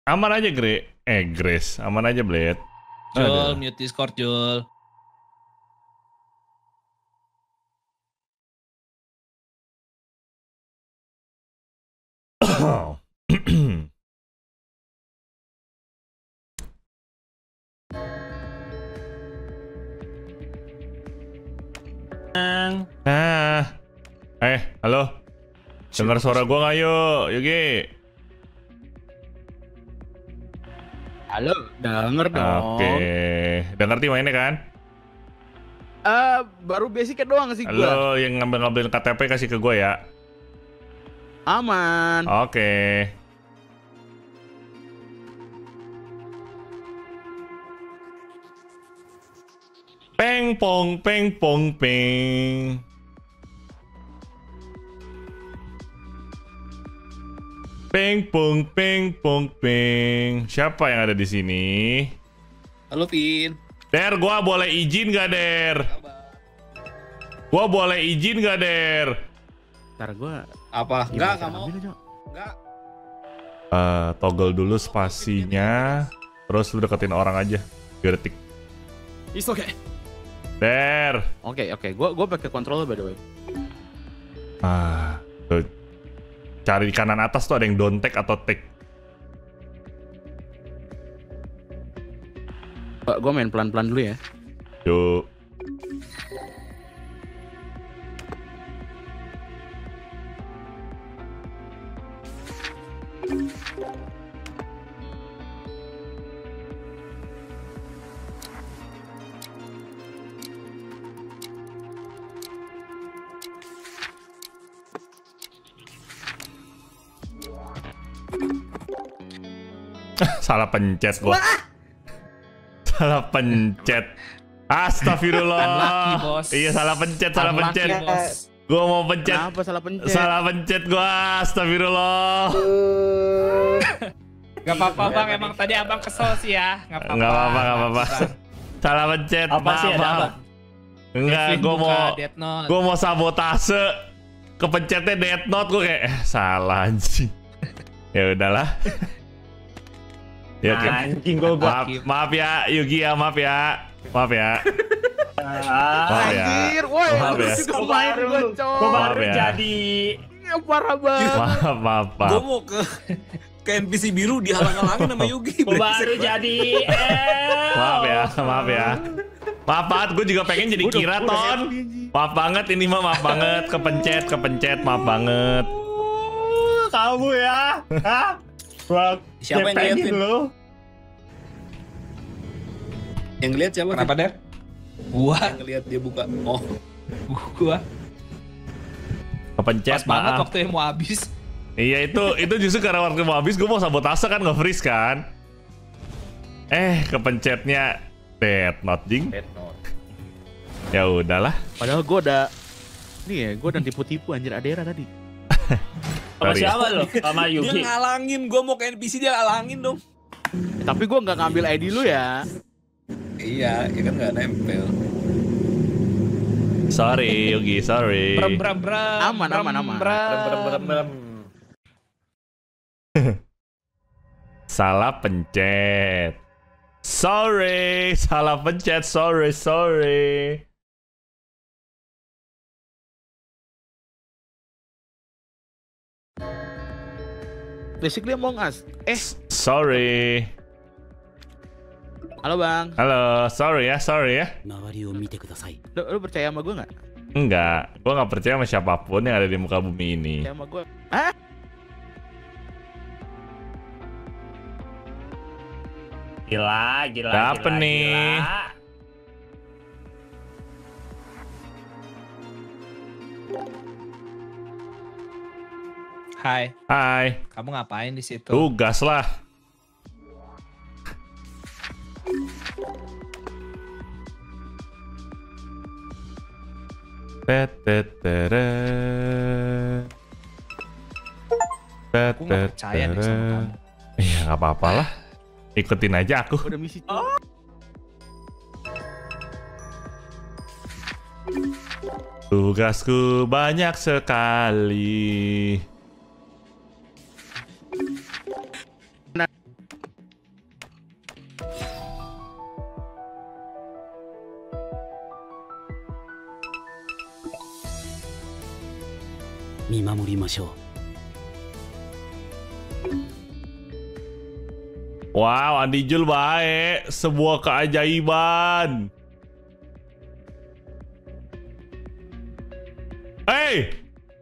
Aman aja, Grace. Aman aja, Blade. Jul, mute Discord, Jul. Halo. Dengar suara gua nggak yuk, Yugi? Halo, denger dong. Oke. Udah ngerti mainnya kan? Baru basicnya doang sih gua. Halo, yang ngambil-ngambilin KTP kasih ke gua ya. Aman. Oke. Peng pong peng pong peng. Peng pong peng pong peng. Siapa yang ada di sini? Halo, Pin. Der, gua boleh izin gak, Der? Gua boleh izin gak, Der? Ntar gua Apa? Enggak mau. Enggak. Toggle dulu spasinya. Terus lu deketin orang aja. 2 detik. Oke. Der. Oke. Gua pakai controller by the way. Tuh. Cari di kanan atas tuh ada yang don't take atau take. Gua main pelan-pelan dulu ya. Yuk. Salah pencet gua. Salah pencet. Astagfirullah. Unlucky, bos. Iya, salah pencet. Bos. Gua mau pencet. Kenapa salah pencet? Salah pencet gua. Astagfirullah. Gak apa-apa, Bang. Emang tadi Abang kesel sih ya. Gak apa-apa. Salah pencet. Apa sih ada apa? Enggak, gua mau sabotase. Kepencetnya Death Note, gua kayak salah anjing. Ya udahlah. Ya, anjing gua. Maaf ya, Yugi ya, maaf ya. Maaf ya. Anjir, woi. Maaf ya. Gua baru Maaf ya. Jadi parah banget. Maaf. Gue mau ke NPC biru dihalang-halangin sama Yugi. gua baru jadi. Maaf ya. Maaf banget, gue juga pengen jadi Kiraton. Maaf banget ini mah, maaf banget. Kepencet, maaf banget. Kamu ya. Hah? Siapa yang ngeliatin? Lu? Yang ngeliat siapa? Kenapa, Der? Gua. Yang ngeliat dia buka. Oh, Gua. Kepencet, Pas banget maaf. waktu yang mau habis. Iya, itu justru karena waktu mau habis gue mau sabotase kan, nge-freeze kan. Kepencetnya Death Note, jing. Ya udahlah. Padahal gua udah tipu-tipu anjir Adera tadi. Sama Sorry. siapa lo? Sama dia Yugi. ngalangin. Gue mau ke NPC dia halangin dong. Tapi gua nggak ngambil ID lu ya. Iya, ya kan nggak nempel. Sorry, Yugi, sorry. Bram. Aman. Salah pencet. Sorry, salah pencet. Sorry. Basically Among Us. Sorry. Halo Bang. Halo, sorry ya. Lu percaya sama gua nggak? Enggak, gua nggak percaya sama siapapun yang ada di muka bumi ini. Percaya sama gua? Hah? Gila. Apa nih? Hai. Hai, Kamu ngapain di situ? tugas lah. Aku nggak percaya deh sama kamu. Iya, nggak apa-apa lah. Ikutin aja aku. Udah misi. Tugasku banyak sekali. Wow, Andi Jul baik. Sebuah keajaiban. Hei!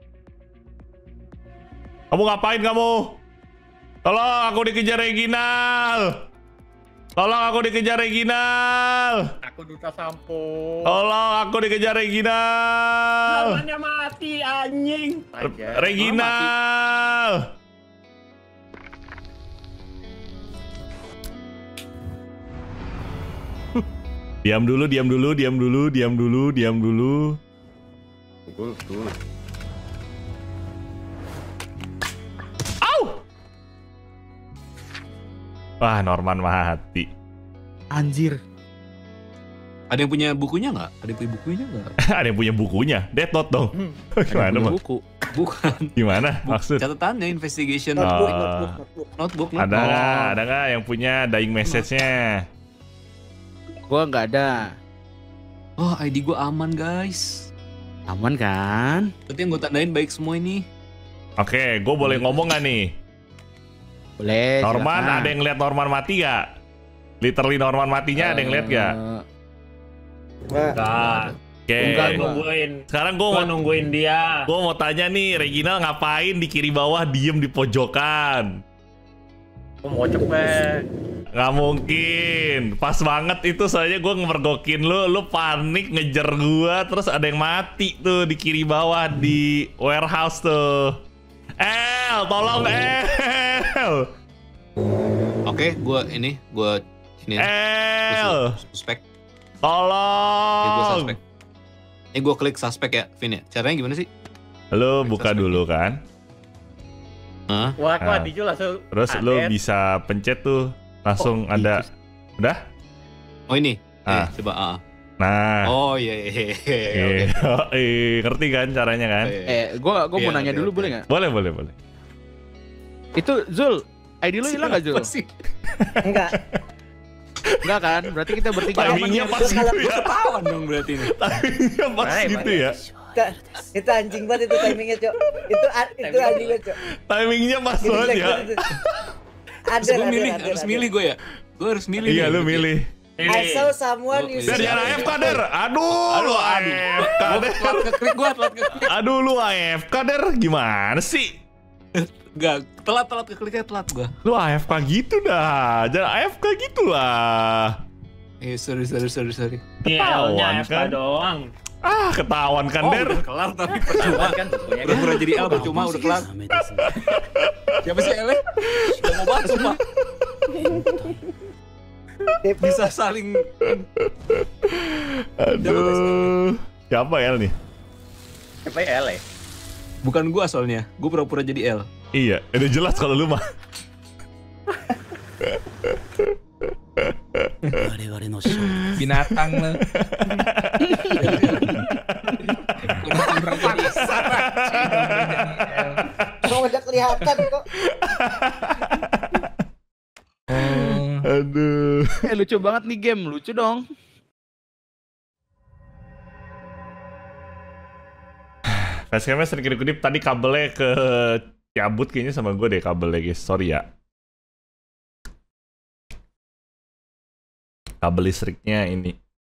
Kamu ngapain kamu? Tolong aku dikejar Reginal. Tolong aku dikejar Reginal. Aku duta sampo. Tolong aku dikejar Reginal. Namanya mati anjing. Reginal. Diam dulu, diam dulu, diam dulu, diam dulu, diam dulu. Au! Wah, Norman mati. Anjir. Ada yang punya bukunya nggak? Ada yang punya bukunya nggak? Ada yang punya bukunya? Death Note dong. Gimana, Punya Bang? buku. Bukan. Gimana maksud? Catatannya investigation notebook. Ada nggak yang punya dying message-nya? Gua nggak ada. Oh, ID gue aman guys. Aman kan? Berarti yang gue tandain baik semua ini. Oke, gue boleh ngomong nggak nih? Boleh. Norman, silakan. ada yang lihat Norman mati gak? Literally Norman matinya ada yang lihat gak? Enggak. Oke. Enggak nungguin. Sekarang gue Gua mau nungguin dia. tanya nih, Reginal ngapain di kiri bawah diem di pojokan? Gua mau cepet. Nggak mungkin. Pas banget itu soalnya gue ngemergokin lu panik ngejar gue, terus ada yang mati tuh di kiri bawah di warehouse tuh. El, tolong El. Oke, gue sini. El, Suspek. Ya, gue tolong. suspek. Ini gue klik suspek ya, Vin ya. Caranya gimana sih? Lu buka dulu kan. Hah? Wah, Nah, Diju langsung. Terus lu bisa pencet tuh langsung ada. Udah? Oh ini. Ah. Coba. Nah. Oh iya. Oke. Ngerti kan caranya kan? Gua mau Iya, nanya oke, dulu oke. boleh nggak? Boleh. Itu Zul, ID lu hilang nggak Zul? Apa sih? Enggak. Enggak kan? Berarti kita bertiga aman Timingnya ya? pas gitu ya. Ketahuan dong berarti ini. Timingnya pas gitu ya. Itu anjing banget itu timingnya, Cok. Itu anjingnya, Cok. Timingnya pas Gini, banget ya. Ada, Harus milih gue ya. Gue harus milih. Iya, nih, lu berarti. milih. I saw someone you Der, jangan AFK, Der. Aduh, lu AFK, Der. Telat ngeklik gue, telat ngeklik. Aduh, lu AFK, Der. Gimana sih? Enggak, telat ngekliknya telat gue. Lu AFK gitu dah. Jangan AFK gitu lah. Sorry. Ketahuan L-nya FK kan? doang. Ah, ketahuan kan, Oh, Der. udah kelar tapi percuma. Kan bukunya kan. Pura-pura jadi L percuma, udah kelar. Siapa sih L? Udah mau banget, sumpah. Bisa saling. Aduh. Siapa L nih? Siapa ya L ya? Bukan gua soalnya, gua pura-pura jadi L. Iya, udah jelas kalau lu mah. Binatang lo. Kok udah kelihatan kok. Aduh. Lucu banget nih game, lucu dong. Facecamnya sering kedip-kedip, tadi kabelnya ke cabut kayaknya sama gue deh kabelnya guys, sorry ya. Kabel listriknya ini.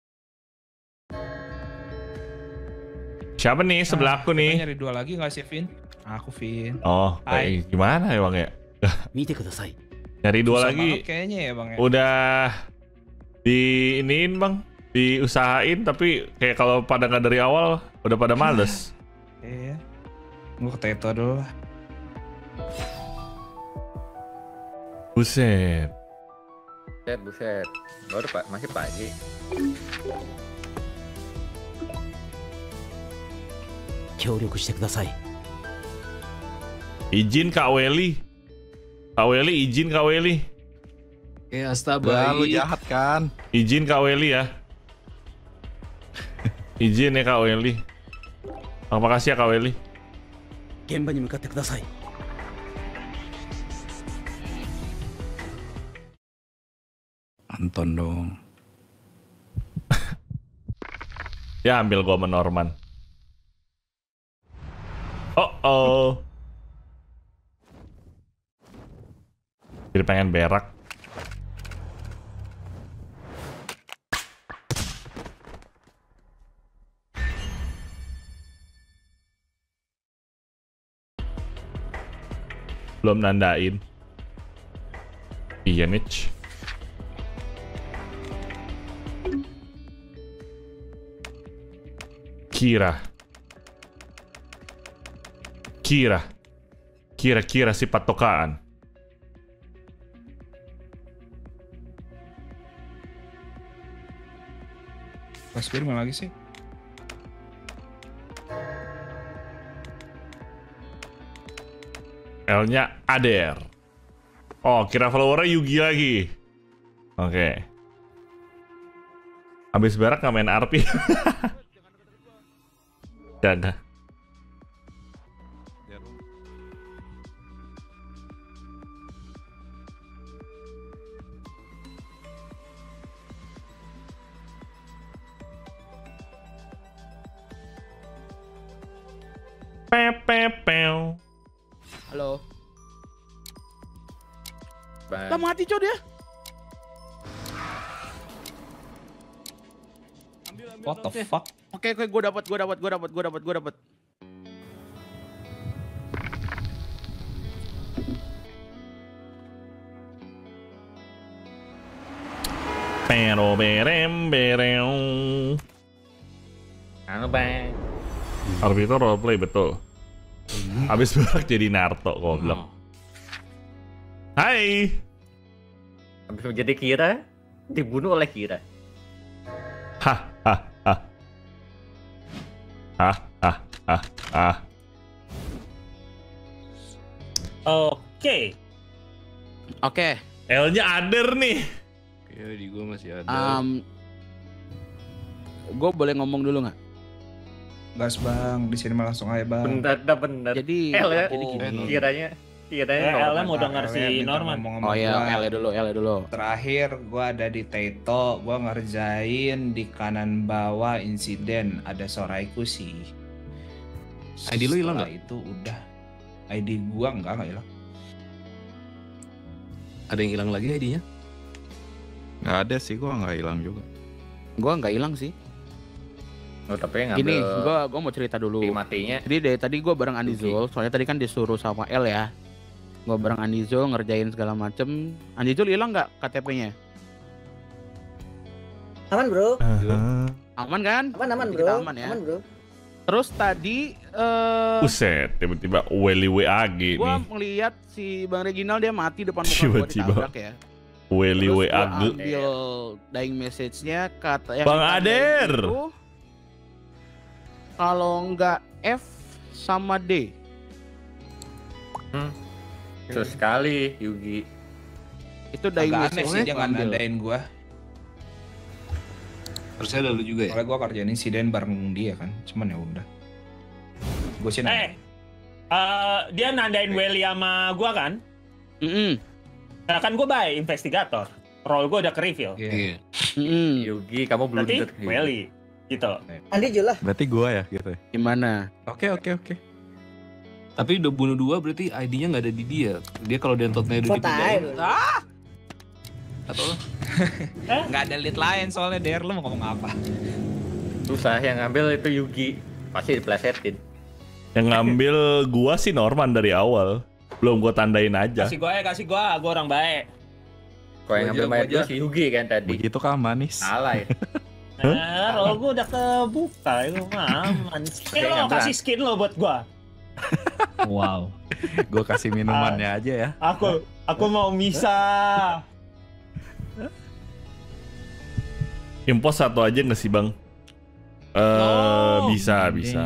Siapa nih sebelah aku nih? Nyari dua lagi nggak sih, Vin? Aku, Vin. Oh, Hai. gimana ya bang ya? Nyari dua Susah lagi. banget kayaknya ya, Bang ya. Udah diiniin bang, diusahain tapi kayak kalau pada nggak dari awal udah pada males. Iya. Gue ke Teto dulu lah. Buset. Buset. Baru masih pagi. Izin Kak Welly. Kak Welly, izin Kak Welly. Ya, astaga. Lu jahat kan? Izin Kak Welly ya. Izin ya Kak Welly. Terima kasih ya Kak Welly. Anton dong. Ya ambil gua sama Norman. Oh. Jadi pengen berak. Belum nandain. Iya nih. Kira-kira si patokaan. Pas mana lagi sih? L-nya Ader. Oh, kira followernya Yugi lagi. Oke. Habis berak nggak main RP. Jaga. Pew. Halo. Bang. Lah mati coy dia. What the fuck? Oke, gue dapat. Pero berem. Anu bang. RP itu roleplay betul. Habis berak jadi Naruto goblok. Hai. Habis menjadi Kira, dibunuh oleh Kira. Hah. Oke. L-nya Ader nih. Oke, di gua masih ada. Gue boleh ngomong dulu nggak? Gas bang, di sini mah langsung aja bang. Bener. Jadi ya? jadi gini. Kiranya Ella mau Norman. denger si Minta Norman. ngomong sama Oh ya, gua. L dulu. Terakhir gua ada di Taito, gua ngerjain di kanan bawah insiden ada Soraiku sih. ID lu hilang Setelah itu udah. ID gua enggak hilang. Ada yang hilang lagi ID-nya? Nggak ada sih, gua nggak hilang juga. Gue nggak hilang sih. Oh, tapi yang Gini, ngambil gue mau cerita dulu. matinya. Jadi dari tadi gue bareng Andizul, soalnya tadi kan disuruh sama L ya. Gue bareng Andizul ngerjain segala macem. Andizul hilang nggak KTP-nya? Aman bro, Aman kan? aman Berarti bro, kita aman ya. aman bro. Terus tadi Buset, tiba-tiba Welly WAG gue nih. melihat si Bang Reginal dia mati depan muka gue Tiba-tiba. ditabrak ya. Welly Terus gua WAG. ambil dying message-nya kata yang Bang ditandain Ader. itu, kalau nggak F sama D. Terus sekali Yugi. Itu dying Agak aneh message sih dia nggak nandain gua. Harusnya ada lu juga ya? Soalnya gua kerjain insiden bareng dia kan. Cuman ya udah. Gua sih nandain. Dia nandain Welly sama gua kan? Nah, kan gua baik investigator. Role gua udah ke reveal. Iya. Yugi, kamu belum Berarti Welly gitu. Andi Jul lah. Berarti gua ya gitu. Gimana? Oke. Tapi udah bunuh 2 berarti ID-nya nggak ada di dia. Dia kalau dentotnya udah Fotai dipindahin. bro. Atau Nggak ada lead lain soalnya Der, lu mau ngomong apa? susah yang ngambil itu Yugi. Pasti diplesetin. Yang ngambil gua sih Norman dari awal. Belum gua tandain aja. Kasih gua orang baik. Kau yang ngambil mayat gua si Yugi kan tadi. Begitu kah manis? Salah ya. Role gua udah kebuka, itu mah aman. Skin lo, kasih skin lo buat gua. wow. Gua kasih minumannya aja ya. Aku mau misa. Impos satu aja nggak sih bang? Bisa.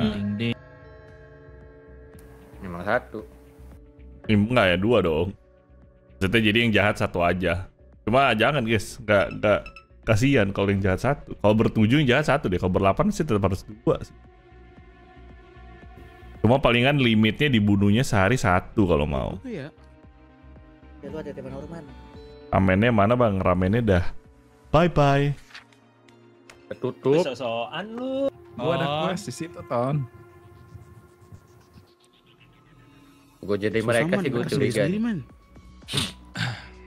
Memang satu. Enggak ya, 2 dong. Maksudnya jadi yang jahat 1 aja. Cuma jangan guys, nggak kasihan kalau yang jahat 1. Kalau ber-7 yang jahat 1 deh. Kalau ber-8 sih tetap harus 2 sih. Cuma palingan limitnya dibunuhnya sehari 1 kalau mau. Oh iya. Ya lu ada teman Norman. Ramennya mana bang? Ramennya dah bye. Ketutup. Sok-sokan lu. Gua ada quest di situ Ton. Gue jadi mereka sih gue curiga.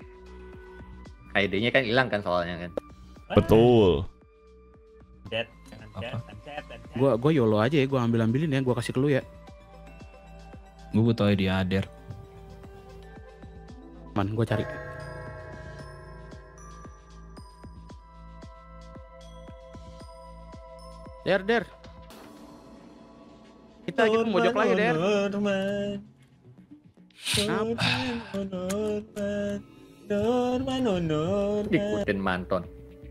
ID-nya kan hilang kan soalnya kan. Betul. Dead. Gua YOLO aja ya, gua ambilin ya, gua kasih ke lu ya. Gue butuh ID Ader. Man, gua cari. Der. Kita lagi mojok lagi, Der. Ikutin manton.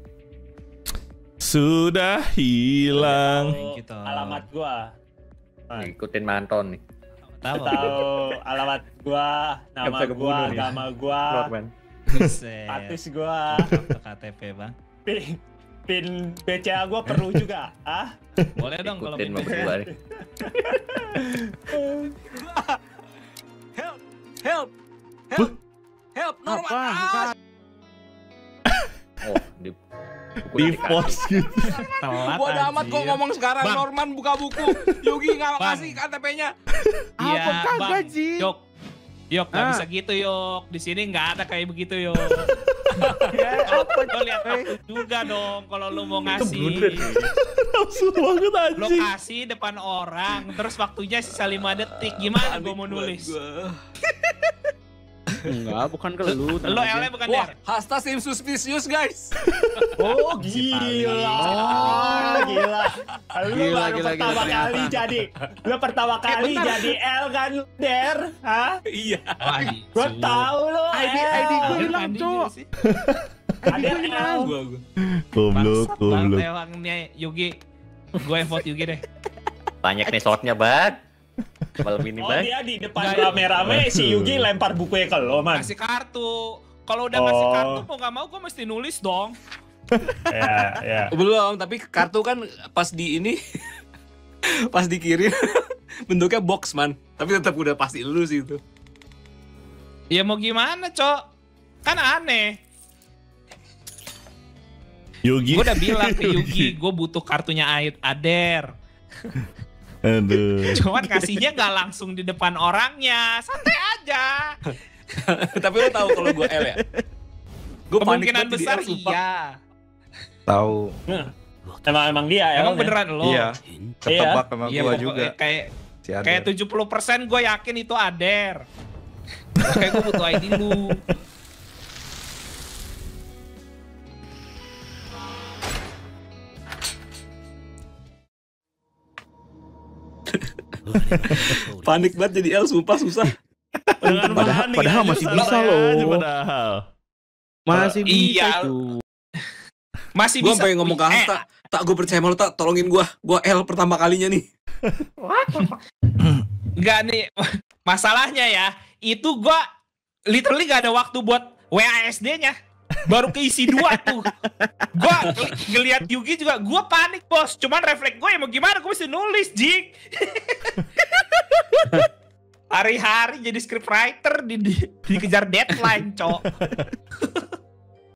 Sudah hilang. Gitu. Alamat gua. Ikutin manton nih. Tahu alamat gua, nama bisa kebunuh gua, nih. agama gua, Norman. status gua, Kartu KTP bang. pin BCA gua perlu juga. Ah? Boleh dong kalau Ikutin mau gitu. berdua nih. Help, Norman. Apa? Oh, Di post gitu. Telat. Bodoh amat kok ngomong sekarang. Bang. Norman buka buku. Yugi nggak Bang. kasih KTP-nya. Iya, Apa kagak, Bang. Ji? Yok, nggak Ah. bisa gitu, Yok. Di sini nggak ada kayak begitu, Yok. Apa? Lo lihat aku juga dong kalau lo mau ngasih. Nafsu banget Lo anjing. kasih depan orang, terus waktunya sisa 5 detik. Gimana gue mau nulis? Enggak, bukan ke lu. tenang Lo aja. L-nya bukan Wah, Der. hasta seem suspicious guys. Oh gila, gila. Lu Gila, baru gila, pertama ternyata. kali jadi, lu pertama kali jadi L kan, Der? Hah? Iya. Wah, Gua tahu lo ID L. gue hilang, Cok. Ada L. Gua. Goblok, Bangsat banget goblok. emang nih Yugi. Gue vote Yugi deh. Banyak nih shotnya, Bang. Malam ini, Oh Bang. dia di depan Nggak, rame-rame si Yugi lempar bukunya ke lo man. Kasih kartu. Kalau udah ngasih Oh. kartu mau nggak mau gue mesti nulis dong. Ya. Belum, tapi kartu kan pas di ini pas dikirim bentuknya box man. Tapi tetap udah pasti lu sih itu. Ya mau gimana, Cok? Kan aneh. Yugi. Gue udah bilang ke Yugi, gue butuh kartunya Ader. Aduh. Cuman kasihnya nggak langsung di depan orangnya, santai aja. Tapi lu tahu kalau gua L ya? Gua panik Kemungkinan banget jadi besar L, sumpah. iya. Tahu. Emang dia Emang ya? beneran lo? Iya. Ketebak sama Iya, gua pokoknya juga. kayak Si Ader. kayak 70% gue yakin itu Ader. Kayak gue butuh ID lu. Panik banget jadi L, sumpah susah. Dengan Padahal- panik padahal aja, masih santai bisa aja loh. Padahal. Masih bisa Iya. itu. Masih Gua bisa. pengen ngomong ke Hasta, tak gue percaya sama lu, tak tolongin gua L pertama kalinya nih. Enggak nih. Masalahnya ya, itu gue literally gak ada waktu buat WASD-nya. Baru keisi 2 tuh. Gue ngeliat Yugi juga, gue panik bos. Cuman refleks gue ya mau gimana, gue mesti nulis, Jing. Hari-hari jadi scriptwriter dikejar deadline, cok.